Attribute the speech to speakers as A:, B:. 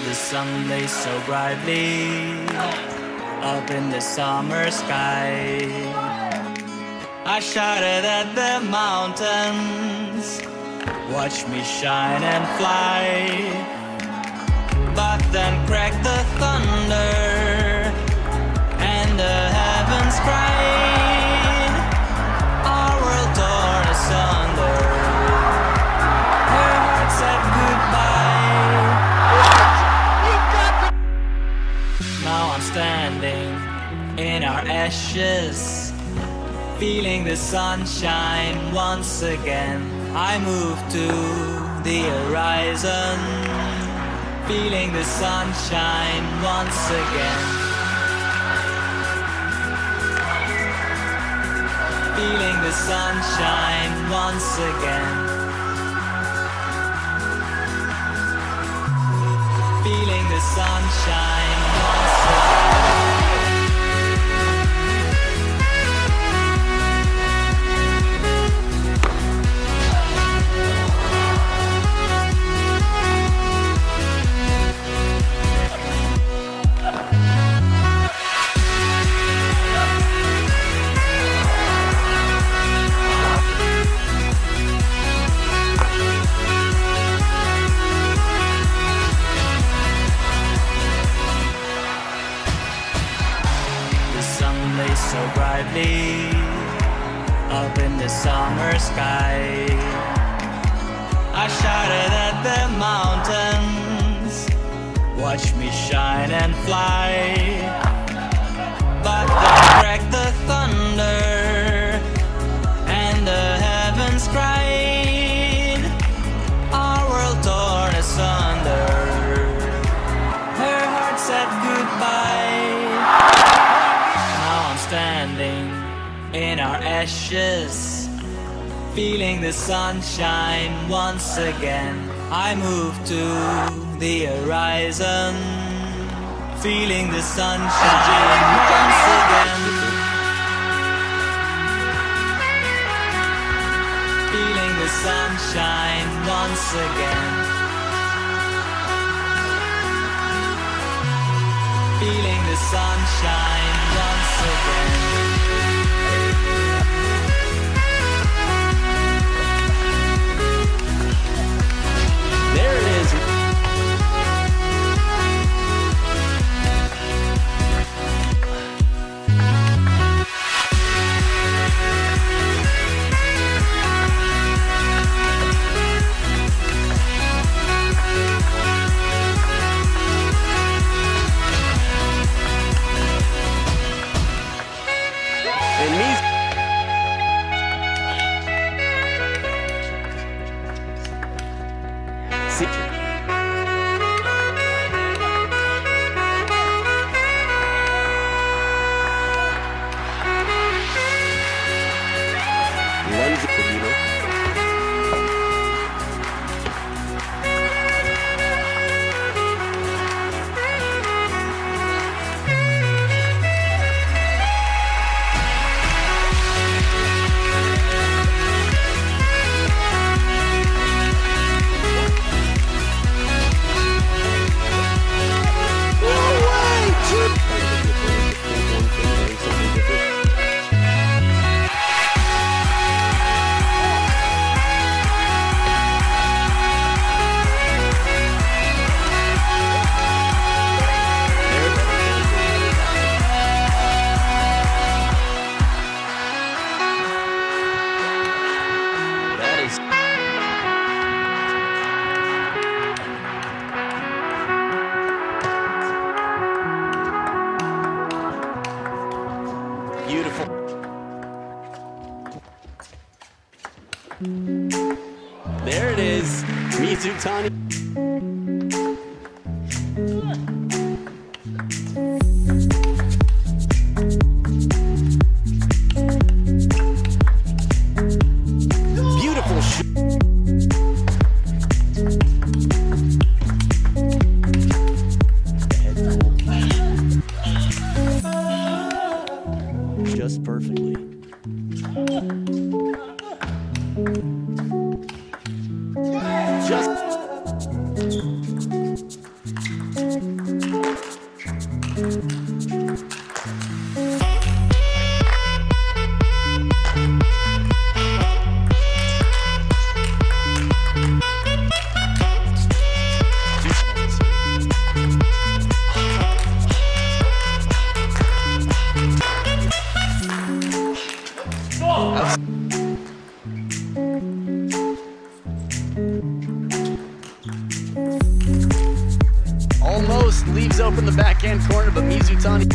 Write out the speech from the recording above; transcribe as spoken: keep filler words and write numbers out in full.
A: The sun lays so brightly up in the summer sky. I shouted at the mountains, watch me shine and fly. But then cracked the thunder and the heavens cried. Our world torn asunder. Her heart said goodbye. Now I'm standing in our ashes, feeling the sunshine once again. I move to the horizon, feeling the sunshine once again. Feeling the sunshine once again. Feeling the sunshine once again. So brightly up in the summer sky. I shouted at the mountains, watch me shine and fly. But then cracked the thunder and the heavens cried. Our world torn asunder. Her heart said goodbye. Standing in our ashes, feeling the sunshine once again. I move to the horizon, feeling the sunshine once again. Feeling the sunshine once again. Feeling the sunshine once again. There it is. Beautiful. There it is. Mizutani. Beautiful shot. Just perfectly. Just leaves open the backhand corner, but Mizutani.